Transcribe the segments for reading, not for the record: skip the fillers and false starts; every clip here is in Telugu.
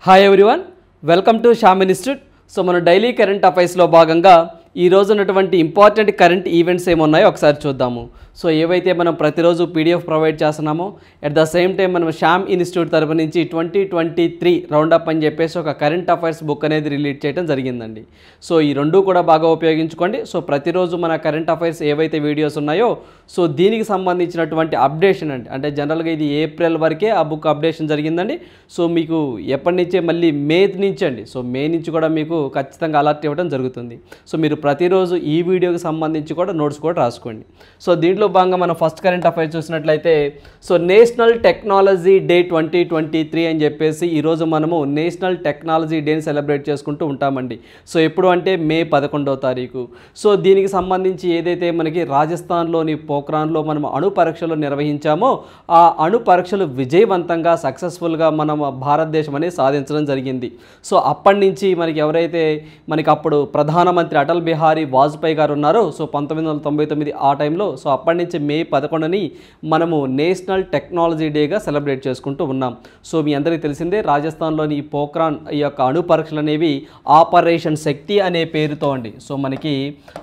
Hi everyone, welcome to Shyam institute. So మన డైలీ కరెంట్ అఫైర్స్లో భాగంగా ఈ రోజు ఉన్నటువంటి ఇంపార్టెంట్ కరెంట్ ఈవెంట్స్ ఏమున్నాయో ఒకసారి చూద్దాము. సో ఏవైతే మనం ప్రతిరోజు పీడిఎఫ్ ప్రొవైడ్ చేస్తున్నామో అట్ ద సేమ్ టైం మనం శ్యామ్ ఇన్స్టిట్యూట్ తరపు నుంచి 2023 రౌండప్ అని చెప్పేసి ఒక కరెంట్ అఫైర్స్ బుక్ అనేది రిలీజ్ చేయడం జరిగిందండి. సో ఈ రెండు కూడా బాగా ఉపయోగించుకోండి. సో ప్రతిరోజు మన కరెంట్ అఫైర్స్ ఏవైతే వీడియోస్ ఉన్నాయో సో దీనికి సంబంధించినటువంటి అప్డేషన్ అండి, అంటే జనరల్గా ఇది ఏప్రిల్ వరకే ఆ బుక్ అప్డేషన్ జరిగిందండి. సో మీకు ఎప్పటి నుంచే మళ్ళీ మే నుంచి అండి, సో మే నుంచి కూడా మీకు ఖచ్చితంగా అలర్ట్ ఇవ్వడం జరుగుతుంది. సో మీరు ప్రతిరోజు ఈ వీడియోకి సంబంధించి కూడా నోట్స్ కూడా రాసుకోండి. సో దీంట్లో భాగంగా మనం ఫస్ట్ కరెంట్ అఫైర్స్ చూసినట్లయితే సో నేషనల్ టెక్నాలజీ డే 2023 అని చెప్పేసి ఈరోజు మనము నేషనల్ టెక్నాలజీ డేని సెలబ్రేట్ చేసుకుంటూ ఉంటామండి. సో ఎప్పుడు అంటే మే 11వ తారీఖు. సో దీనికి సంబంధించి ఏదైతే మనకి రాజస్థాన్లోని పోఖ్రాన్లో మనం అణు పరీక్షలు నిర్వహించామో ఆ అణు పరీక్షలు విజయవంతంగా సక్సెస్ఫుల్గా మనం భారతదేశం అనేది సాధించడం జరిగింది. సో అప్పటి నుంచి మనకి ఎవరైతే మనకి అప్పుడు ప్రధానమంత్రి అటల్ బిహారీ వాజ్పేయి గారు ఉన్నారో సో 1999 ఆ టైంలో, సో అప్పటి నుంచి మే 11ని మనము నేషనల్ టెక్నాలజీ డేగా సెలబ్రేట్ చేసుకుంటూ ఉన్నాం. సో మీ అందరికీ తెలిసిందే రాజస్థాన్లోని ఈ పోఖ్రాన్ ఈ యొక్క అణు పరీక్షలు అనేవి ఆపరేషన్ శక్తి అనే పేరుతో అండి, సో మనకి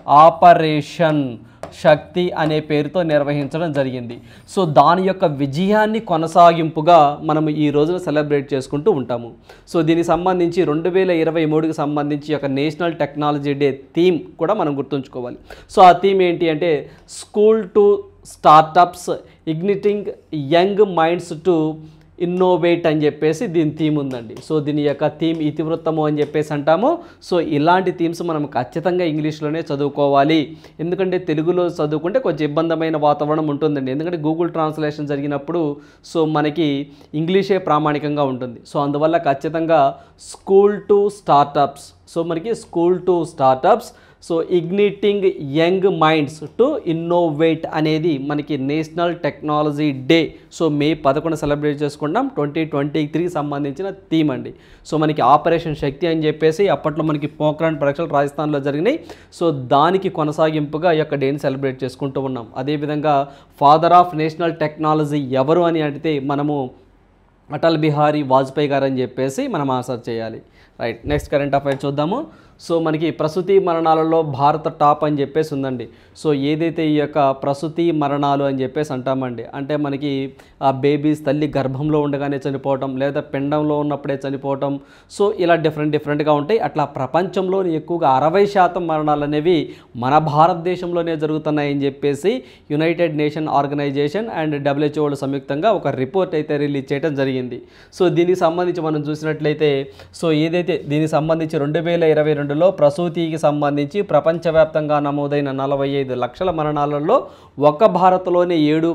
ఆపరేషన్ శక్తి అనే పేరుతో నిర్వహించడం జరిగింది. సో దాని యొక్క విజయాన్ని కొనసాగింపుగా మనం ఈ రోజున సెలబ్రేట్ చేసుకుంటూ ఉంటాము. సో దీనికి సంబంధించి 2023కి సంబంధించి ఒక నేషనల్ టెక్నాలజీ డే థీమ్ కూడా మనం గుర్తుంచుకోవాలి. సో ఆ థీమ్ ఏంటి అంటే school to startups igniting young minds to innovate అని చెప్పేసి దీని థీమ్ ఉందండి. సో దీని యొక్క థీమ్ ఇతివృత్తము అని చెప్పేసి అంటాము. సో ఇలాంటి థీమ్స్ మనం ఖచ్చితంగా ఇంగ్లీష్లోనే చదువుకోవాలి, ఎందుకంటే తెలుగులో చదువుకుంటే కొంచెం ఇబ్బందమైన వాతావరణం ఉంటుందండి. ఎందుకంటే గూగుల్ ట్రాన్స్లేషన్ జరిగినప్పుడు సో మనకి ఇంగ్లీషే ప్రామాణికంగా ఉంటుంది. సో అందువల్ల ఖచ్చితంగా స్కూల్ టు స్టార్టప్స్, సో మనకి school to startups so igniting young minds to innovate అనేది మనకి national technology day so May 11 celebrate చేసుకుంటాం. 2023కి సంబంధించిన థీమ్ అండి. సో మనకి ఆపరేషన్ శక్తి అని చెప్పేసి అప్పట్లో మనకి పోఖ్రాన్ పరీక్షలు రాజస్థాన్లో జరిగినాయి. సో దానికి కొనసాగింపుగా ఈ యొక్క డేని సెలబ్రేట్ చేసుకుంటూ ఉన్నాం. అదేవిధంగా ఫాదర్ ఆఫ్ నేషనల్ టెక్నాలజీ ఎవరు అని అడిగితే మనము అటల్ బిహారీ వాజ్పేయి గారు అని చెప్పేసి మనం ఆన్సర్ చేయాలి. రైట్, నెక్స్ట్ కరెంట్ అఫైర్ చూద్దాము. సో మనకి ప్రసూతి మరణాలలో భారత టాప్ అని చెప్పేసి ఉందండి. సో ఏదైతే ఈ యొక్క ప్రసూతి మరణాలు అని చెప్పేసి అంటామండి, అంటే మనకి ఆ బేబీస్ తల్లి గర్భంలో ఉండగానే చనిపోవటం లేదా పిండంలో ఉన్నప్పుడే చనిపోవటం, సో ఇలా డిఫరెంట్గా ఉంటాయి. అట్లా ప్రపంచంలోని ఎక్కువగా 60% మరణాలు అనేవి మన భారతదేశంలోనే జరుగుతున్నాయని చెప్పేసి united nation organisation and WHO సంయుక్తంగా ఒక రిపోర్ట్ అయితే రిలీజ్ చేయడం జరిగింది. సో దీనికి సంబంధించి మనం చూసినట్లయితే సో ఏదైతే దీనికి సంబంధించి 2022లో ప్రసూతికి సంబంధించి ప్రపంచవ్యాప్తంగా నమోదైన 45 లక్షల మరణాలలో ఒక్క భారత్లోనే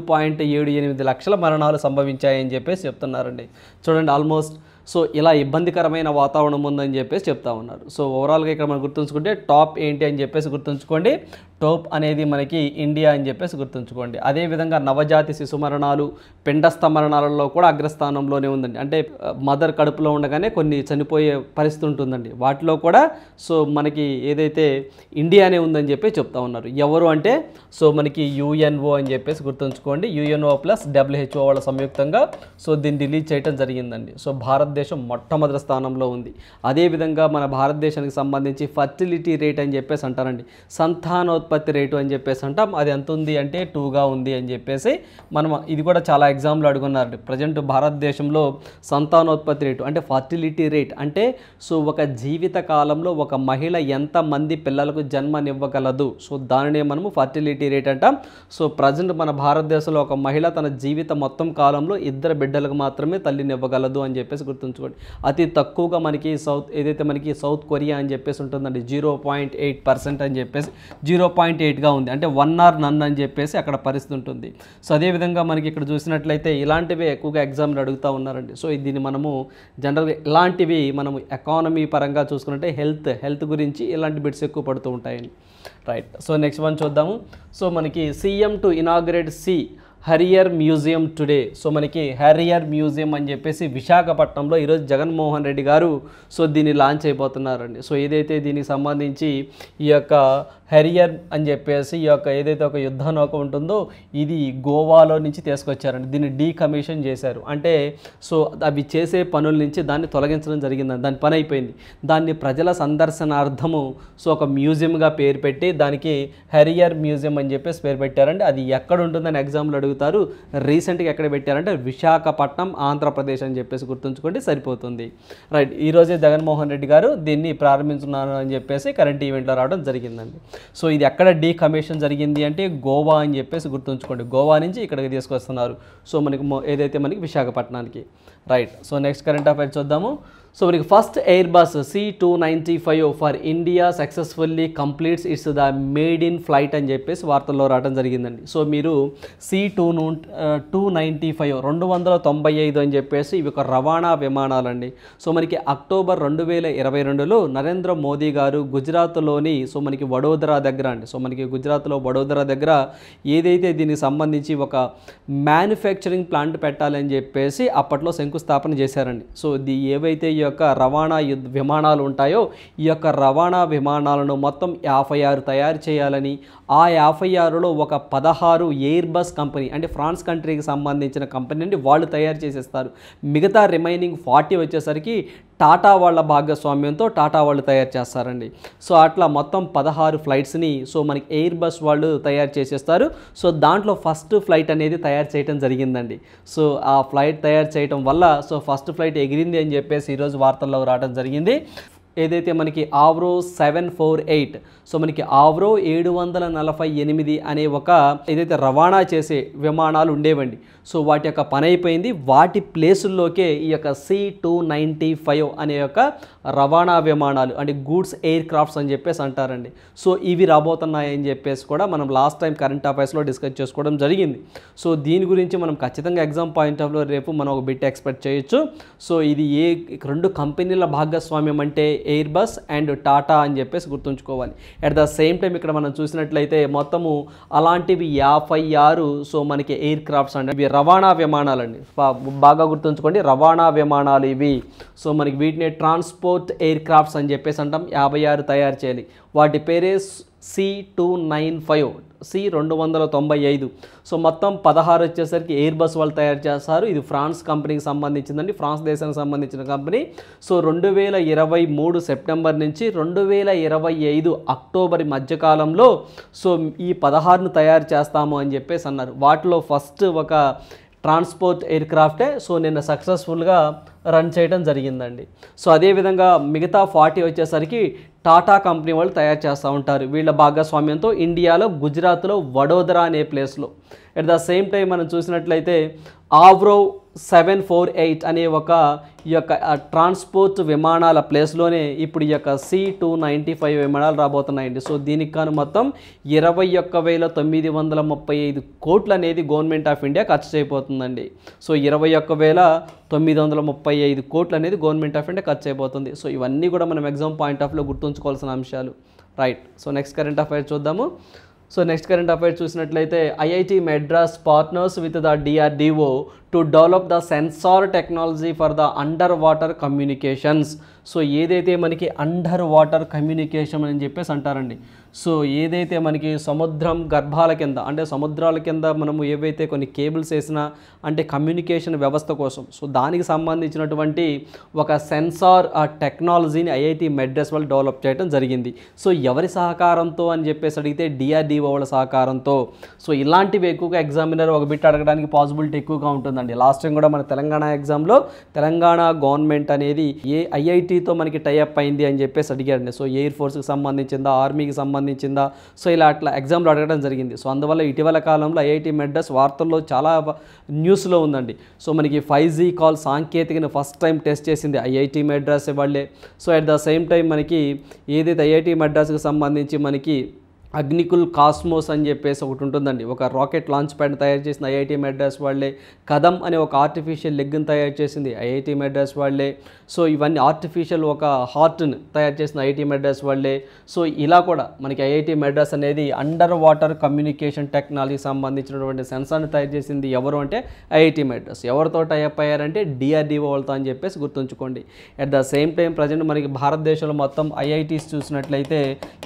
7.78 లక్షల మరణాలు సంభవించాయని చెప్పేసి చెప్తున్నారండి. చూడండి, ఆల్మోస్ట్ సో ఇలా ఇబ్బందికరమైన వాతావరణం ఉందని చెప్పేసి చెప్తా ఉన్నారు. సో ఓవరాల్గా ఇక్కడ మనం గుర్తుంచుకుంటే టాప్ ఏంటి అని చెప్పేసి గుర్తుంచుకోండి. టాప్ అనేది మనకి ఇండియా అని చెప్పేసి గుర్తుంచుకోండి. అదేవిధంగా నవజాతి శిశు మరణాలు పిండస్థ మరణాలలో కూడా అగ్రస్థానంలోనే ఉందండి. అంటే మదర్ కడుపులో ఉండగానే కొన్ని చనిపోయే పరిస్థితి ఉంటుందండి, వాటిలో కూడా సో మనకి ఏదైతే ఇండియానే ఉందని చెప్పి చెప్తా ఉన్నారు. ఎవరు అంటే సో మనకి UNO అని చెప్పేసి గుర్తుంచుకోండి. UNO ప్లస్ WHO వాళ్ళ సంయుక్తంగా సో దీన్ని రిలీజ్ చేయడం జరిగిందండి. సో భారతదేశం మొట్టమొదటి స్థానంలో ఉంది. అదేవిధంగా మన భారతదేశానికి సంబంధించి ఫర్టిలిటీ రేట్ అని చెప్పేసి అంటారండి, సంతానోత్పత్తి రేటు అని చెప్పేసి అంటాం. అది ఎంత ఉంది అంటే 2గా ఉంది అని చెప్పేసి మనం ఇది కూడా చాలా ఎగ్జామ్లో అడుగున్నారు. ప్రజెంట్ భారతదేశంలో సంతానోత్పత్తి రేటు అంటే ఫర్టిలిటీ రేట్ అంటే సో ఒక జీవిత కాలంలో ఒక మహిళ ఎంతమంది పిల్లలకు జన్మనివ్వగలదు, సో దానినే మనము ఫర్టిలిటీ రేట్ అంటాం. సో ప్రజెంట్ మన భారతదేశంలో ఒక మహిళ తన జీవిత మొత్తం కాలంలో 2 బిడ్డలకు మాత్రమే తల్లినివ్వగలదు అని చెప్పేసి గుర్తుంచుకోండి. అతి తక్కువగా మనకి ఏదైతే మనకి సౌత్ కొరియా అని చెప్పేసి ఉంటుందండి 0.8% అని చెప్పేసి 0.8గా ఉంది, అంటే 1 or none అని చెప్పేసి అక్కడ పరిస్థితి ఉంటుంది. సో అదేవిధంగా మనకి ఇక్కడ చూసినట్లయితే ఇలాంటివి ఎక్కువగా ఎగ్జామ్లు అడుగుతూ ఉన్నారండి. సో దీన్ని మనము జనరల్గా ఇలాంటివి మనము ఎకానమీ పరంగా చూసుకుంటే హెల్త్ గురించి ఇలాంటి బిట్స్ ఎక్కువ పడుతూ ఉంటాయండి. రైట్, సో నెక్స్ట్ వన్ చూద్దాము. సో మనకి CM to inaugurate Harrier museum today. So మనకి హరియర్ మ్యూజియం అని చెప్పేసి విశాఖపట్నంలో ఈరోజు జగన్మోహన్ రెడ్డి గారు సో దీన్ని లాంచ్ అయిపోతున్నారండి. సో ఏదైతే దీనికి సంబంధించి ఈ యొక్క హరియర్ అని చెప్పేసి ఈ యొక్క ఏదైతే ఒక యుద్ధ నౌక ఉంటుందో ఇది గోవాలో నుంచి తీసుకొచ్చారండి. దీన్ని డీకమిషన్ చేశారు. అంటే సో అవి చేసే పనుల నుంచి దాన్ని తొలగించడం జరిగిందండి. దాని పని అయిపోయింది. దాన్ని ప్రజల సందర్శనార్థము సో ఒక మ్యూజియంగా పేరు పెట్టి దానికి హరియర్ మ్యూజియం అని చెప్పేసి పేరు పెట్టారండి. అది ఎక్కడ ఉంటుందని ఎగ్జామ్లో అడుగుతారు. రీసెంట్గా ఎక్కడ పెట్టారంటే విశాఖపట్నం ఆంధ్రప్రదేశ్ అని చెప్పేసి గుర్తుంచుకోండి, సరిపోతుంది. రైట్, ఈరోజే జగన్మోహన్ రెడ్డి గారు దీన్ని ప్రారంభించున్నారు అని చెప్పేసి కరెంట్ ఈవెంట్లో రావడం జరిగిందండి. సో ఇది ఎక్కడ డీకమిషన్ జరిగింది అంటే గోవా అని చెప్పేసి గుర్తుంచుకోండి. గోవా నుంచి ఇక్కడికి తీసుకొస్తున్నారు. సో మనకి ఏదైతే మనకి విశాఖపట్నానికి. Right, so next current affair చూద్దాము. సో మనకి first Airbus C295 for India successfully completes its the made in flight అని చెప్పేసి వార్తల్లో రావడం జరిగిందండి. సో మీరు C295 295 అని చెప్పేసి ఇవి ఒక రవాణా విమానాలండి. సో మనకి అక్టోబర్ 2022లో నరేంద్ర మోదీ గారు గుజరాత్లోని సో మనకి వడోదరా దగ్గర అండి. సో మనకి గుజరాత్లో వడోదరా దగ్గర ఏదైతే దీనికి సంబంధించి ఒక మ్యానుఫ్యాక్చరింగ్ ప్లాంట్ పెట్టాలని చెప్పేసి అప్పట్లో శంకుస్థాపన చేశారండి. సో ఏవైతే ఈ యొక్క రవాణా విమానాలు ఉంటాయో ఈ యొక్క రవాణా విమానాలను మొత్తం 56 తయారు చేయాలని, ఆ 56లో ఒక 16 ఎయిర్ బస్ కంపెనీ అంటే ఫ్రాన్స్ కంట్రీకి సంబంధించిన కంపెనీ నుండి వాళ్ళు తయారు చేసేస్తారు. మిగతా రిమైనింగ్ 40 వచ్చేసరికి టాటా వాళ్ళ భాగస్వామ్యంతో టాటా వాళ్ళు తయారు చేస్తారండి. సో అట్లా మొత్తం 16 ఫ్లైట్స్ని సో మనకి ఎయిర్ బస్ వాళ్ళు తయారు చేసేస్తారు. సో దాంట్లో ఫస్ట్ ఫ్లైట్ అనేది తయారు చేయడం జరిగిందండి. సో ఆ ఫ్లైట్ తయారు చేయడం వల్ల సో ఫస్ట్ ఫ్లైట్ ఎగిరింది అని చెప్పేసి ఈరోజు వార్తల్లో రావడం జరిగింది. ఏదైతే మనకి ఆవ్రో 748 సో మనకి ఆవ్రో 748 అనే ఒక ఏదైతే రవాణా చేసే విమానాలు ఉండేవండి. సో వాటి యొక్క పని అయిపోయింది. వాటి ప్లేసుల్లోకే ఈ యొక్క C295 అనే యొక్క రవాణా విమానాలు అంటే గూడ్స్ ఎయిర్ క్రాఫ్ట్స్ అని చెప్పేసి అంటారండి. సో ఇవి రాబోతున్నాయని చెప్పేసి కూడా మనం లాస్ట్ టైం కరెంట్ అఫైర్స్లో డిస్కస్ చేసుకోవడం జరిగింది. సో దీని గురించి మనం ఖచ్చితంగా ఎగ్జామ్ పాయింట్ ఆఫ్ వ్యూ రేపు మనం ఒక బిట్ ఎక్స్పెక్ట్ చేయొచ్చు. సో ఇది ఏ రెండు కంపెనీల భాగస్వామ్యం అంటే ఎయిర్ బస్ అండ్ టాటా అని చెప్పేసి గుర్తుంచుకోవాలి. అట్ ద సేమ్ టైం ఇక్కడ మనం చూసినట్లయితే మొత్తము అలాంటివి 56 సో మనకి ఎయిర్ క్రాఫ్ట్స్ అంటే ఇవి రవాణా విమానాలండి. బాగా గుర్తుంచుకోండి, రవాణా విమానాలు ఇవి. సో మనకి వీటిని ట్రాన్స్పోర్ట్ ఎయిర్ క్రాఫ్ట్స్ అని చెప్పేసి అంటాం. 56 తయారు చేయాలి. వాటి పేరే C295. సో మొత్తం 16 వచ్చేసరికి ఎయిర్ బస్ వాళ్ళు తయారు చేస్తారు. ఇది ఫ్రాన్స్ కంపెనీకి సంబంధించిందండి, ఫ్రాన్స్ దేశానికి సంబంధించిన కంపెనీ. సో 2023 సెప్టెంబర్ నుంచి 2025 అక్టోబర్ మధ్యకాలంలో సో ఈ 16ను తయారు చేస్తాము అని చెప్పేసి అన్నారు. వాటిలో ఫస్ట్ ఒక ట్రాన్స్పోర్ట్ ఎయిర్ క్రాఫ్టే సో నిన్న సక్సెస్ఫుల్గా రన్ చేయడం జరిగిందండి. సో అదేవిధంగా మిగతా 40 వచ్చేసరికి టాటా కంపెనీ వాళ్ళు తయారు చేస్తూ ఉంటారు. వీళ్ళ భాగస్వామ్యంతో ఇండియాలో గుజరాత్లో వడోదరా అనే ప్లేస్లో. అట్ ద సేమ్ టైం మనం చూసినట్లయితే ఆవ్రో 748 అనే ఒక ఈ యొక్క ట్రాన్స్పోర్ట్ విమానాల ప్లేస్లోనే ఇప్పుడు ఈ యొక్క C295 విమానాలు రాబోతున్నాయండి. సో దీనికి కాను మొత్తం 21,935 కోట్లు అనేది గవర్నమెంట్ ఆఫ్ ఇండియా ఖర్చు చేయబోతుందండి. సో 21,935 కోట్లు అనేది గవర్నమెంట్ ఆఫ్ ఇండియా ఖర్చు అయిపోతుంది. సో ఇవన్నీ కూడా మనం ఎగ్జామ్ పాయింట్ ఆఫ్లో గుర్తుంచుకోవాల్సిన అంశాలు. Right, so next current affair చూద్దాము. సో నెక్స్ట్ కరెంట్ అఫైర్ చూసినట్లయితే IIT Madras partners with the DRDO to develop the sensor technology for the underwater communications. So ఏదైతే మనకి అండర్ వాటర్ కమ్యూనికేషన్ అని చెప్పేసి అంటారండి. సో ఏదైతే మనకి సముద్రం గర్భాల కింద అంటే సముద్రాల కింద మనము ఏవైతే కొన్ని కేబుల్స్ వేసినా అంటే కమ్యూనికేషన్ వ్యవస్థ కోసం సో దానికి సంబంధించినటువంటి ఒక సెన్సార్ టెక్నాలజీని ఐఐటి మెడ్రాస్ వాళ్ళు డెవలప్ చేయడం జరిగింది. సో ఎవరి సహకారంతో అని చెప్పేసి అడిగితే DRDO వాళ్ళ సహకారంతో. సో ఇలాంటివి ఎక్కువగా ఎగ్జామినర్ ఒక బిట్ అడగడానికి పాసిబిలిటీ ఎక్కువగా ఉంటుందండి. లాస్ట్ టైం కూడా మన తెలంగాణ ఎగ్జామ్లో తెలంగాణ గవర్నమెంట్ అనేది ఏ ఐఐటితో మనకి టైఅప్ అయింది అని చెప్పేసి అడిగారండి. సో ఎయిర్ ఫోర్స్కి సంబంధించిందా, ఆర్మీకి సంబంధించిందా, సో ఇలా అట్లా ఎగ్జామ్లో అడగడం జరిగింది. సో అందువల్ల ఇటీవల కాలంలో ఐఐటి మెడ్రాస్ వార్తల్లో చాలా న్యూస్లో ఉందండి. సో మనకి 5G కాల్ సాంకేతికను ఫస్ట్ టైం టెస్ట్ చేసింది ఐఐటి మెడ్రాస్ వాళ్ళే. So at the same time మనకి ఏదైతే ఐఐటి మెడ్రాస్కి సంబంధించి మనకి అగ్నికుల్ కాస్మోస్ అని చెప్పేసి ఒకటి ఉంటుందండి, ఒక రాకెట్ లాంచ్ ప్యాడ్ని తయారు చేసిన ఐఐటి మెడ్రాస్ వాళ్ళే. కదం అనే ఒక ఆర్టిఫిషియల్ లెగ్ని తయారు చేసింది ఐఐటి మెడ్రాస్ వాళ్ళే. సో ఇవన్నీ ఆర్టిఫిషియల్ ఒక హార్ట్ని తయారు చేసిన ఐఐటి మెడ్రాస్ వాళ్ళే. సో ఇలా కూడా మనకి ఐఐటి మెడ్రాస్ అనేది అండర్ వాటర్ కమ్యూనికేషన్ టెక్నాలజీకి సంబంధించినటువంటి సెన్సార్ని తయారు చేసింది ఎవరు అంటే ఐఐటి మెడ్రాస్. ఎవరితో టైప్ అయ్యారంటే డిఆర్డిఓ వాళ్ళతో అని చెప్పేసి గుర్తుంచుకోండి. At the same time present మనకి భారతదేశంలో మొత్తం ఐఐటీస్ చూసినట్లయితే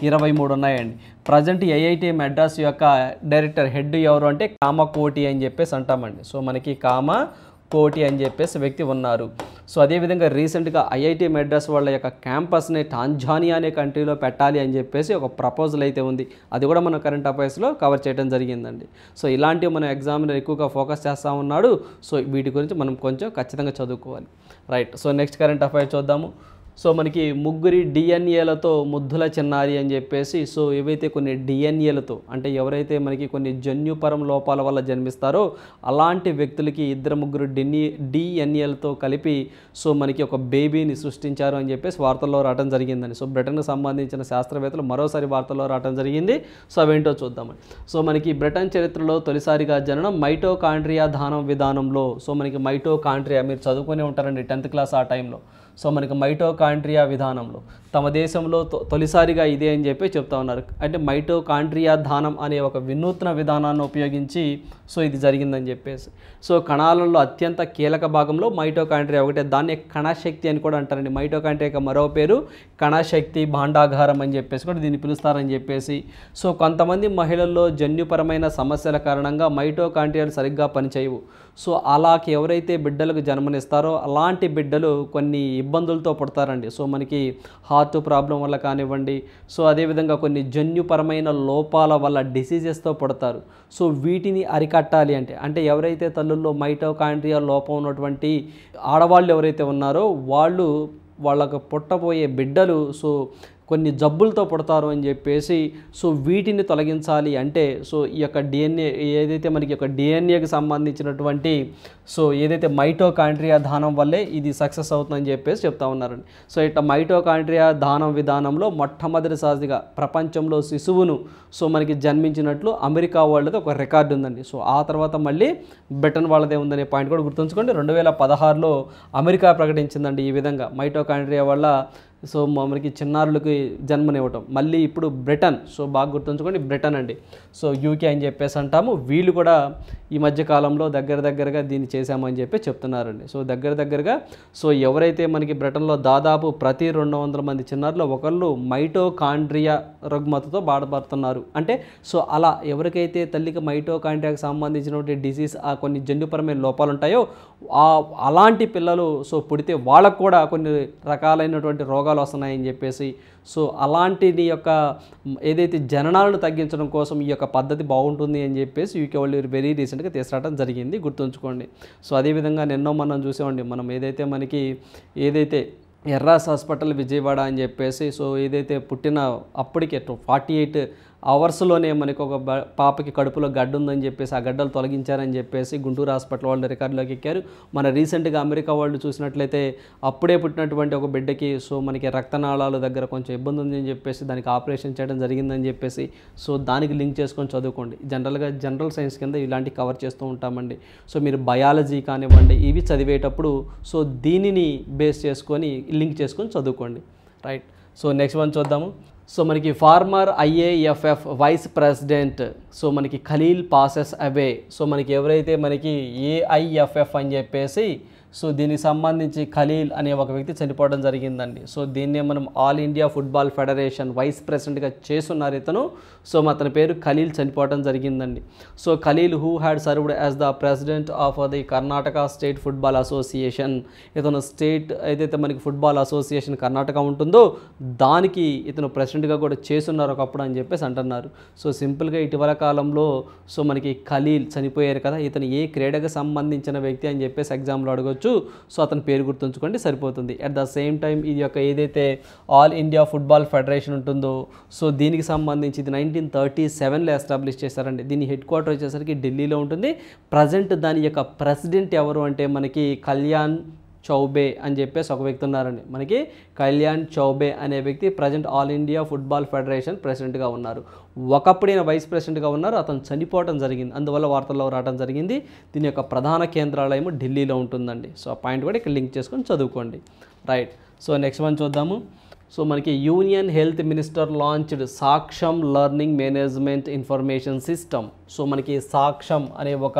23 ఉన్నాయండి. ప్రజెంట్ ఐఐటి మెడ్రాస్ యొక్క డైరెక్టర్ హెడ్ ఎవరు అంటే కామకోటి అని చెప్పేసి అంటామండి. సో మనకి కామకోటి అని చెప్పేసి వ్యక్తి ఉన్నారు. సో అదేవిధంగా రీసెంట్గా ఐఐటి మెడ్రాస్ వాళ్ళ యొక్క క్యాంపస్ని టాంజానియా అనే కంట్రీలో పెట్టాలి అని చెప్పేసి ఒక ప్రపోజల్ అయితే ఉంది. అది కూడా మన కరెంట్ అఫైర్స్లో కవర్ చేయడం జరిగిందండి. సో ఇలాంటివి మన ఎగ్జామ్ని ఎక్కువగా ఫోకస్ చేస్తూ ఉన్నాడు. సో వీటి గురించి మనం కొంచెం ఖచ్చితంగా చదువుకోవాలి. Right. So next current affair చూద్దాము. సో మనకి ముగ్గురి డిఎన్ఏలతో ముద్దుల చిన్నారి అని చెప్పేసి, సో ఏవైతే కొన్ని డిఎన్ఏలతో అంటే ఎవరైతే మనకి కొన్ని జన్యుపరం లోపాల వల్ల జన్మిస్తారో అలాంటి వ్యక్తులకి 2-3 డిఎన్ఏలతో కలిపి సో మనకి ఒక బేబీని సృష్టించారు అని చెప్పేసి వార్తల్లో రావడం జరిగిందండి. సో బ్రిటన్కి సంబంధించిన శాస్త్రవేత్తలు మరోసారి వార్తల్లో రావడం జరిగింది. సో అవేంటో చూద్దామండి. సో మనకి బ్రిటన్ చరిత్రలో తొలిసారిగా జననం మైటోకాండ్రియా దానం విధానంలో. సో మనకి మైటోకాండ్రియా మీరు చదువుకునే ఉంటారండి 10th క్లాస్ ఆ టైంలో. సో మనకి మైటోకాండ్రియా విధానంలో తమ దేశంలో తొలిసారిగా ఇదే అని చెప్పి చెప్తా ఉన్నారు. అంటే మైటోకాండ్రియా దానం అనే ఒక వినూత్న విధానాన్ని ఉపయోగించి సో ఇది జరిగిందని చెప్పేసి. సో కణాలలో అత్యంత కీలక భాగంలో మైటోకాండ్రియా ఒకటే. దాన్ని కణశక్తి అని కూడా అంటారండి. మైటోకాండ్రియా మరో పేరు కణశక్తి భాండాగారం అని చెప్పేసి కూడా దీన్ని పిలుస్తారని చెప్పేసి. సో కొంతమంది మహిళల్లో జన్యుపరమైన సమస్యల కారణంగా మైటోకాండ్రియాలు సరిగ్గా పనిచేయవు. సో అలాగే ఎవరైతే బిడ్డలకు జన్మనిస్తారో అలాంటి బిడ్డలు కొన్ని ఇబ్బందులతో పుడతారండి. సో మనకి హార్ట్ ప్రాబ్లం వల్ల కానివ్వండి, సో అదేవిధంగా కొన్ని జన్యుపరమైన లోపాల వల్ల డిసీజెస్తో పుడతారు. సో వీటిని అరికట్టాలి అంటే ఎవరైతే తల్లుల్లో మైటోకాండ్రియా లోపం ఉన్నటువంటి ఆడవాళ్ళు ఎవరైతే ఉన్నారో వాళ్ళకు పుట్టబోయే బిడ్డలు సో కొన్ని జబ్బులతో పుడతారు అని చెప్పేసి. సో వీటిని తొలగించాలి అంటే సో ఈ యొక్క డిఎన్ఏ ఏదైతే మనకి ఒక డిఎన్ఏకి సంబంధించినటువంటి సో ఏదైతే మైటోకాండ్రియా దానం వల్లే ఇది సక్సెస్ అవుతుందని చెప్పేసి చెప్తా ఉన్నారండి. సో ఇట్లా మైటోకాండ్రియా దానం విధానంలో మొట్టమొదటిసారిగా ప్రపంచంలో శిశువును సో మనకి జన్మించినట్లు అమెరికా వాళ్ళది ఒక రికార్డు ఉందండి. సో ఆ తర్వాత మళ్ళీ బ్రిటన్ వాళ్ళదే ఉందనే పాయింట్ కూడా గుర్తుంచుకోండి. 2016లో అమెరికా ప్రకటించిందండి ఈ విధంగా మైటోకాండ్రియా వల్ల సో మనకి చిన్నారులకి జన్మనివ్వటం. మళ్ళీ ఇప్పుడు బ్రిటన్, సో బాగా గుర్తుంచుకోండి బ్రిటన్ అండి. సో యూకే అని చెప్పేసి అంటాము. వీళ్ళు కూడా ఈ మధ్యకాలంలో దగ్గరగా దీన్ని చేశామని చెప్పి చెప్తున్నారండి. సో దగ్గరగా సో ఎవరైతే మనకి బ్రిటన్లో దాదాపు ప్రతి 200 మంది చిన్నారులు ఒకళ్ళు మైటోకాండ్రియా రుగ్మతతో బాధపడుతున్నారు. అంటే సో అలా ఎవరికైతే తల్లికి మైటోకాండ్రియాకి సంబంధించినటువంటి డిసీజ్ ఆ కొన్ని జన్యుపరమైన లోపాలు ఉంటాయో అలాంటి పిల్లలు సో పుడితే వాళ్ళకు కూడా కొన్ని రకాలైనటువంటి రోగాలు వస్తున్నాయని చెప్పేసి. సో అలాంటిది యొక్క ఏదైతే జననాలను తగ్గించడం కోసం ఈ యొక్క పద్ధతి బాగుంటుంది అని చెప్పేసి యూకే వాళ్ళు వెరీ రీసెంట్గా తీసుకురావడం జరిగింది, గుర్తుంచుకోండి. సో అదేవిధంగా నిన్నో మనం చూసామండి, మనం ఏదైతే ఎర్రాస్ హాస్పిటల్ విజయవాడ అని చెప్పేసి సో ఏదైతే పుట్టిన అప్పటికే 48 అవర్స్లోనే మనకు ఒక పాపకి కడుపులో గడ్డ ఉందని చెప్పేసి ఆ గడ్డలు తొలగించారని చెప్పేసి గుంటూరు హాస్పిటల్ వాళ్ళు రికార్డులోకి ఎక్కారు. మన రీసెంట్గా అమెరికా వాళ్ళు చూసినట్లయితే అప్పుడే పుట్టినటువంటి ఒక బిడ్డకి సో మనకి రక్తనాళాల దగ్గర కొంచెం ఇబ్బంది ఉందని చెప్పేసి దానికి ఆపరేషన్ చేయడం జరిగిందని చెప్పేసి సో దానికి లింక్ చేసుకొని చదువుకోండి. జనరల్ సైన్స్ కింద ఇలాంటి కవర్ చేస్తూ ఉంటామండి. సో మీరు బయాలజీ కానివ్వండి ఇవి చదివేటప్పుడు సో దీనిని బేస్ చేసుకొని లింక్ చేసుకొని చదువుకోండి. రైట్. సో నెక్స్ట్ వన్ చూద్దాము. సో మనకి former IAFF vice president so మనకి ఖలీల్ పాసెస్ అవే. సో మనకి ఎవరైతే మనకి ఏఐఎఫ్ఎఫ్ అని చెప్పేసి సో దీనికి సంబంధించి ఖలీల్ అనే ఒక వ్యక్తి చనిపోవడం జరిగిందండి. సో దీన్నే మనం all India football federation vice ప్రెసిడెంట్గా చేస్తున్నారు ఇతను. సో అతని పేరు ఖలీల్ చనిపోవడం జరిగిందండి. So Khalil who had served as the president of the Karnataka state football association. ఇతను స్టేట్ ఏదైతే మనకి ఫుట్బాల్ అసోసియేషన్ కర్ణాటక ఉంటుందో దానికి ఇతను ప్రెసిడెంట్గా కూడా చేస్తున్నారు ఒకప్పుడు అని చెప్పేసి అంటున్నారు. సో సింపుల్గా ఇటీవల కాలంలో సో మనకి ఖలీల్ చనిపోయారు కదా, ఇతను ఏ క్రీడకు సంబంధించిన వ్యక్తి అని చెప్పేసి ఎగ్జామ్లో అడగొచ్చు. సో అతని పేరు గుర్తుంచుకోండి సరిపోతుంది. అట్ ద సేమ్ టైం ఇది యొక్క ఏదైతే ఆల్ ఇండియా ఫుట్బాల్ ఫెడరేషన్ ఉంటుందో సో దీనికి సంబంధించి ఇది 1937లో ఎస్టాబ్లిష్ చేశారండి. దీని హెడ్ క్వార్టర్ వచ్చేసరికి ఢిల్లీలో ఉంటుంది. ప్రజెంట్ దాని యొక్క ప్రెసిడెంట్ ఎవరు అంటే మనకి కళ్యాణ్ చౌబే అని చెప్పేసి ఒక వ్యక్తి ఉన్నారండి. మనకి కళ్యాణ్ చౌబే అనే వ్యక్తి present all India football federation ప్రెసిడెంట్గా ఉన్నారు. ఒకప్పుడు ఈయన వైస్ ప్రెసిడెంట్గా ఉన్నారు, అతను చనిపోవడం జరిగింది, అందువల్ల వార్తల్లో రావడం జరిగింది. దీని యొక్క ప్రధాన కేంద్రాలయం ఢిల్లీలో ఉంటుందండి. సో ఆ పాయింట్ కూడా ఇక్కడ లింక్ చేసుకొని చదువుకోండి. రైట్. సో నెక్స్ట్ వన్ చూద్దాము. సో మనకి union health minister launched Saksham learning management information system. So మనకి సాక్షం అనే ఒక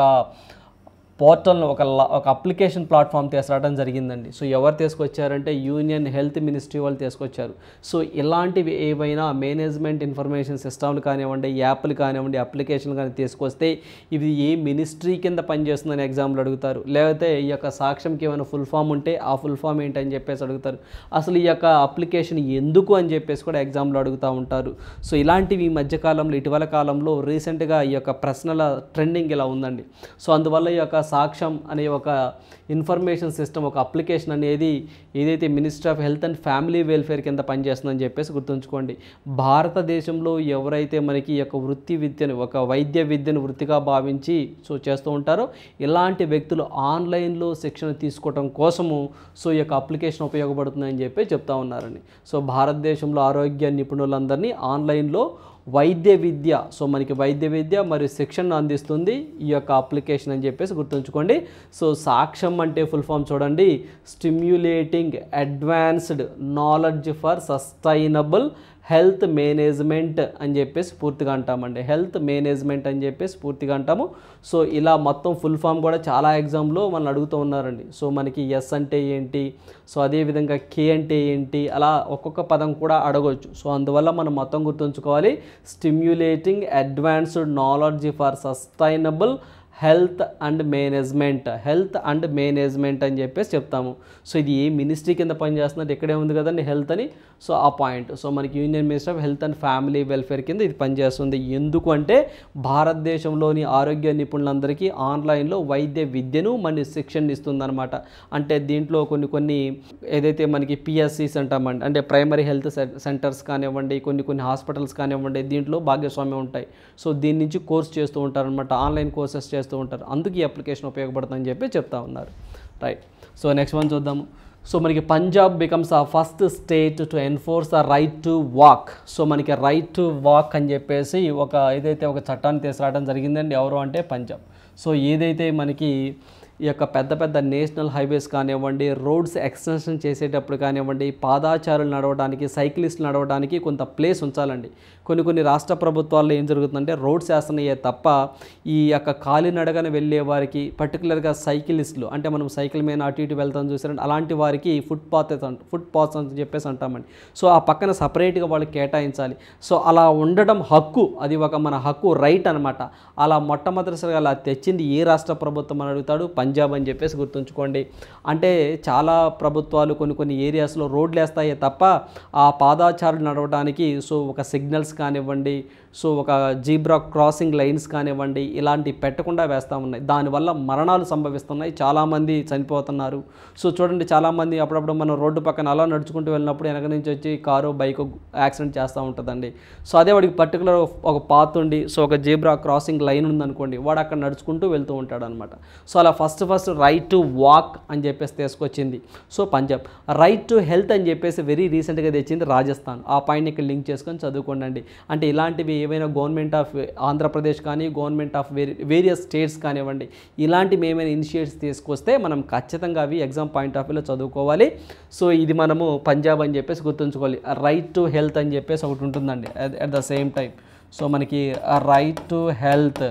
పోర్టల్ను ఒక అప్లికేషన్ ప్లాట్ఫామ్ తీసుకురావడం జరిగిందండి. సో ఎవరు తీసుకొచ్చారంటే యూనియన్ హెల్త్ మినిస్ట్రీ వాళ్ళు తీసుకొచ్చారు. సో ఇలాంటివి ఏవైనా మేనేజ్మెంట్ ఇన్ఫర్మేషన్ సిస్టమ్లు కానివ్వండి, యాప్లు కానివ్వండి, అప్లికేషన్లు కానీ తీసుకొస్తే ఇది ఏ మినిస్ట్రీ కింద పనిచేస్తుందని ఎగ్జామ్లు అడుగుతారు. లేకపోతే ఈ యొక్క సాక్ష్యంకి ఏమైనా ఫుల్ ఫామ్ ఉంటే ఆ ఫుల్ ఫామ్ ఏంటని చెప్పేసి అడుగుతారు. అసలు ఈ యొక్క అప్లికేషన్ ఎందుకు అని చెప్పేసి కూడా ఎగ్జామ్లో అడుగుతూ ఉంటారు. సో ఇలాంటివి ఈ మధ్యకాలంలో ఇటీవల కాలంలో రీసెంట్గా ఈ యొక్క ప్రశ్నల ట్రెండింగ్ ఇలా ఉందండి. సో అందువల్ల ఈ యొక్క సాక్ష్యం అనే ఒక ఇన్ఫర్మేషన్ సిస్టమ్, ఒక అప్లికేషన్ అనేది ఏదైతే ministry of health and family welfare కింద పనిచేస్తుందని చెప్పేసి గుర్తుంచుకోండి. భారతదేశంలో ఎవరైతే మనకి ఈ యొక్క వృత్తి విద్యను, ఒక వైద్య విద్యను వృత్తిగా భావించి సో చేస్తూ ఉంటారో ఇలాంటి వ్యక్తులు ఆన్లైన్లో శిక్షణ తీసుకోవడం కోసము సో ఈ యొక్క అప్లికేషన్ ఉపయోగపడుతుందని చెప్పి చెప్తా ఉన్నారండి. సో భారతదేశంలో ఆరోగ్య నిపుణులందరినీ ఆన్లైన్లో వైద్య విద్య, సో మనకి వైద్య విద్య మరియు శిక్షణ అందిస్తుంది ఈ యొక్క అప్లికేషన్ అని చెప్పేసి గుర్తుంచుకోండి. సో సాక్ష్యం అంటే ఫుల్ ఫామ్ చూడండి, stimulating advanced knowledge for sustainable health management అని చెప్పేసి పూర్తిగా అంటామండి. హెల్త్ మేనేజ్మెంట్ అని చెప్పేసి పూర్తిగా అంటాము. సో ఇలా మొత్తం ఫుల్ ఫామ్ కూడా చాలా ఎగ్జామ్లో మనం అడుగుతూ ఉన్నారండి. సో మనకి ఎస్ అంటే ఏంటి, సో అదేవిధంగా కే అంటే ఏంటి, అలా ఒక్కొక్క పదం కూడా అడగవచ్చు. సో అందువల్ల మనం మొత్తం గుర్తుంచుకోవాలి, stimulating advanced knowledge for sustainable health and management, health and management అని చెప్పేసి చెప్తాము. సో ఇది ఏ మినిస్ట్రీ కింద పనిచేస్తున్నట్టు ఇక్కడే ఉంది కదండి హెల్త్ అని. సో ఆ పాయింట్, సో మనకి union minister of health and family welfare కింద ఇది పనిచేస్తుంది. ఎందుకు అంటే భారతదేశంలోని ఆరోగ్య నిపుణులందరికీ ఆన్లైన్లో వైద్య విద్యను మన శిక్షణ ఇస్తుందన్నమాట. అంటే దీంట్లో కొన్ని ఏదైతే మనకి పిఎస్సిస్ అంటామండి, అంటే ప్రైమరీ హెల్త్ సెంటర్స్ కానివ్వండి, కొన్ని హాస్పిటల్స్ కానివ్వండి, దీంట్లో భాగస్వామ్యం ఉంటాయి. సో దీని నుంచి కోర్స్ చేస్తూ ఉంటారనమాట, ఆన్లైన్ కోర్సెస్ చేస్తూ ఉంటారు. అందుకు ఈ అప్లికేషన్ ఉపయోగపడుతుందని చెప్పి చెప్తా ఉన్నారు. రైట్. సో నెక్స్ట్ వన్ చూద్దాము. సో మనకి Punjab becomes a first state to enforce the right to walk. So మనకి రైట్ టు వాక్ అని చెప్పేసి ఏదైతే ఒక చట్టాన్ని తీసుకురావడం జరిగిందండి. ఎవరు అంటే పంజాబ్. సో ఏదైతే మనకి ఈ యొక్క పెద్ద నేషనల్ హైవేస్ కానివ్వండి, రోడ్స్ ఎక్స్టెన్షన్ చేసేటప్పుడు కానివ్వండి, పాదాచారులు నడవడానికి, సైక్లిస్టులు నడవడానికి కొంత ప్లేస్ ఉంచాలండి. కొన్ని రాష్ట్ర ప్రభుత్వాల్లో ఏం జరుగుతుందంటే రోడ్స్ వేస్తున్నాయే తప్ప ఈ యొక్క కాలినడగన వెళ్ళే వారికి, పర్టికులర్గా సైకిలిస్టులు, అంటే మనం సైకిల్ మీద అటు ఇటు వెళ్తాం చూసారంటే అలాంటి వారికి ఫుట్ పాత్స్ అని చెప్పేసి అంటామండి. సో ఆ పక్కన సపరేట్గా వాళ్ళకి కేటాయించాలి. సో అలా ఉండడం హక్కు, అది ఒక మన హక్కు, రైట్ అనమాట. అలా మొట్టమొదటిసారిగా అలా తెచ్చింది ఏ రాష్ట్ర ప్రభుత్వం అని అడుగుతాడు, పంజాబ్ అని చెప్పేసి గుర్తుంచుకోండి. అంటే చాలా ప్రభుత్వాలు కొన్ని ఏరియాస్లో రోడ్లు వేస్తాయే తప్ప ఆ పాదాచారులు నడవడానికి సో ఒక సిగ్నల్స్ కానివ్వండి, సో ఒక జీబ్రా క్రాసింగ్ లైన్స్ కానివ్వండి, ఇలాంటివి పెట్టకుండా వేస్తూ ఉన్నాయి. దానివల్ల మరణాలు సంభవిస్తున్నాయి, చాలామంది చనిపోతున్నారు. సో చూడండి, చాలామంది అప్పుడప్పుడు మనం రోడ్డు పక్కన అలా నడుచుకుంటూ వెళ్ళినప్పుడు వెనక నుంచి వచ్చి కారు బైక్ యాక్సిడెంట్ చేస్తూ ఉంటుందండి. సో అదే వాడికి పర్టికులర్ ఒక పాత్ ఉండి, సో ఒక జీబ్రా క్రాసింగ్ లైన్ ఉందనుకోండి, వాడు అక్కడ నడుచుకుంటూ వెళ్తూ ఉంటాడు అనమాట. సో అలా ఫస్ట్ రైట్ టు వాక్ అని చెప్పేసి తీసుకొచ్చింది so Punjab. Right to health అని చెప్పేసి వెరీ రీసెంట్గా తెచ్చింది రాజస్థాన్. ఆ పాయింట్ ఇక్కడ లింక్ చేసుకొని చదువుకోండి. అంటే ఇలాంటివి ఏవైనా గవర్నమెంట్ ఆఫ్ ఆంధ్రప్రదేశ్ కానీ, గవర్నమెంట్ ఆఫ్ వేరియస్ స్టేట్స్ కానివ్వండి, ఇలాంటివి ఏమైనా ఇనిషియేటివ్స్ తీసుకొస్తే మనం ఖచ్చితంగా అవి ఎగ్జామ్ పాయింట్ ఆఫ్ వ్యూలో చదువుకోవాలి. సో ఇది మనము పంజాబ్ అని చెప్పేసి గుర్తుంచుకోవాలి. రైట్ టు హెల్త్ అని చెప్పేసి ఒకటి ఉంటుందండి at the same time. So మనకి రైట్ టు హెల్త్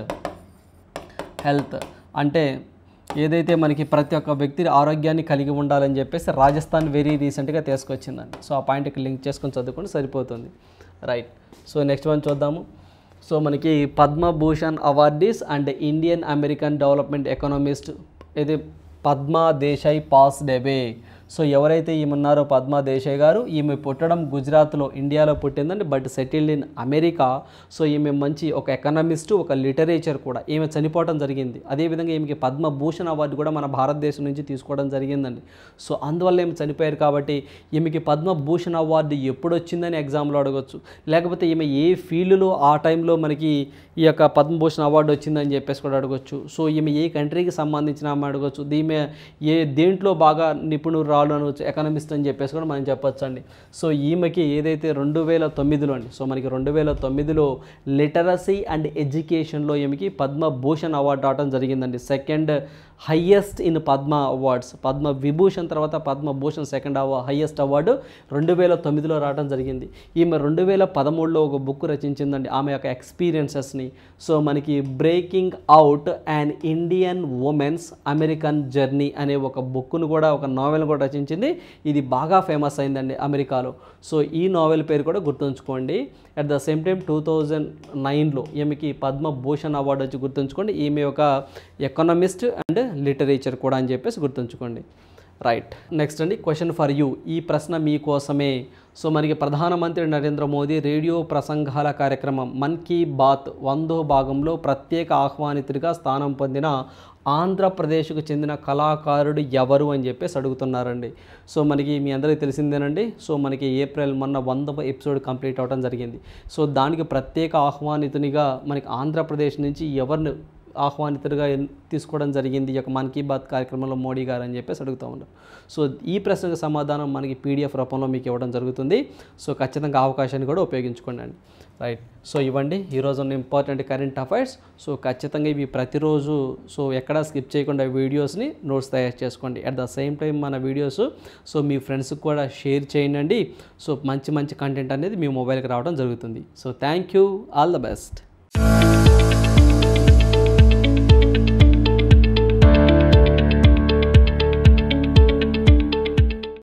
అంటే ఏదైతే మనకి ప్రతి ఒక్క వ్యక్తి ఆరోగ్యాన్ని కలిగి ఉండాలని చెప్పేసి రాజస్థాన్ వెరీ రీసెంట్గా తీసుకొచ్చిందండి. సో ఆ పాయింట్కి లింక్ చేసుకొని చదువుకుంటే సరిపోతుంది. రైట్. సో నెక్స్ట్ వన్ చూద్దాము. సో మనకి Padma Bhushan awardees and Indian American development economist ఇది Padma Desai passed away. So ఎవరైతే ఈమె ఉన్నారో పద్మా దేశాయ్ గారు, ఈమె పుట్టడం గుజరాత్లో, ఇండియాలో పుట్టిందండి, but settled in America. So ఈమె మంచి ఒక ఎకనామిస్టు, ఒక లిటరేచర్ కూడా. ఈమె చనిపోవడం జరిగింది. అదేవిధంగా ఈమెకి పద్మభూషణ్ అవార్డు కూడా మన భారతదేశం నుంచి తీసుకోవడం జరిగిందండి. సో అందువల్ల ఈమె చనిపోయారు కాబట్టి ఈమెకి పద్మభూషణ్ అవార్డు ఎప్పుడు వచ్చిందని ఎగ్జామ్లో అడగవచ్చు. లేకపోతే ఈమె ఏ ఫీల్డ్లో ఆ టైంలో మనకి ఈ యొక్క పద్మభూషణ్ అవార్డు వచ్చిందని చెప్పేసి కూడా అడగవచ్చు. సో ఈమె ఏ కంట్రీకి సంబంధించిన ఆమె అడగవచ్చు. ఈమె దేంట్లో బాగా నిపుణురాలు అనవచ్చు, ఎకనామిస్ట్ అని చెప్పేసి కూడా మనం చెప్పొచ్చు అండి. సో ఈమెకి ఏదైతే 2009లో అండి, సో మనకి 2009లో లిటరసీ అండ్ ఎడ్యుకేషన్లో ఈమెకి పద్మభూషణ్ అవార్డు రావడం జరిగిందండి. Second highest in Padma awards. Padma Vibhushan తర్వాత పద్మభూషణ్ సెకండ్ హయ్యెస్ట్ అవార్డు 2009లో రావడం జరిగింది. ఈమె 2013లో ఒక బుక్ రచించిందండి, ఆమె యొక్క ఎక్స్పీరియన్సెస్ని. సో మనకి breaking out and Indian women's American journey అనే ఒక బుక్ను కూడా, ఒక నావెల్ కూడా రచించింది. ఇది బాగా ఫేమస్ అయిందండి అమెరికాలో. సో ఈ నావెల్ పేరు కూడా గుర్తుంచుకోండి. అట్ ద సేమ్ టైం 2009లో ఈమెకి పద్మభూషణ్ అవార్డు వచ్చి గుర్తుంచుకోండి. ఈమె ఒక ఎకనామిస్ట్ అండ్ లిటరేచర్ కూడా అని చెప్పేసి గుర్తుంచుకోండి. రైట్, నెక్స్ట్ అండి, క్వశ్చన్ ఫర్ యూ. ఈ ప్రశ్న మీకోసమే. సో మనకి ప్రధానమంత్రి నరేంద్ర మోదీ రేడియో ప్రసంగాల కార్యక్రమం మన్ కీ బాత్ 100వ భాగంలో ప్రత్యేక ఆహ్వానితుడిగా స్థానం పొందిన ఆంధ్రప్రదేశ్కు చెందిన కళాకారుడు ఎవరు అని చెప్పేసి అడుగుతున్నారండి. సో మనకి మీ అందరికీ తెలిసిందేనండి. సో మనకి ఏప్రిల్ మొన్న 100వ ఎపిసోడ్ కంప్లీట్ అవ్వడం జరిగింది. సో దానికి ప్రత్యేక ఆహ్వానితునిగా మనకి ఆంధ్రప్రదేశ్ నుంచి ఎవరిని ఆహ్వానితుడిగా తీసుకోవడం జరిగింది ఈ యొక్క మన్ కీ బాత్ కార్యక్రమంలో మోడీ గారు అని చెప్పేసి అడుగుతూ ఉన్నారు. సో ఈ ప్రశ్నకు సమాధానం మనకి పీడిఎఫ్ రూపంలో మీకు ఇవ్వడం జరుగుతుంది. సో ఖచ్చితంగా అవకాశాన్ని కూడా ఉపయోగించుకోండి అండి. రైట్, సో ఇవ్వండి ఈరోజు ఉన్న ఇంపార్టెంట్ కరెంట్ అఫైర్స్. సో ఖచ్చితంగా ఇవి ప్రతిరోజు సో ఎక్కడా స్కిప్ చేయకుండా వీడియోస్ని నోట్స్ తయారు చేసుకోండి. అట్ ద సేమ్ టైం మన వీడియోస్ సో మీ ఫ్రెండ్స్కి కూడా షేర్ చేయండి. సో మంచి కంటెంట్ అనేది మీ మొబైల్కి రావడం జరుగుతుంది. So thank you, all the best.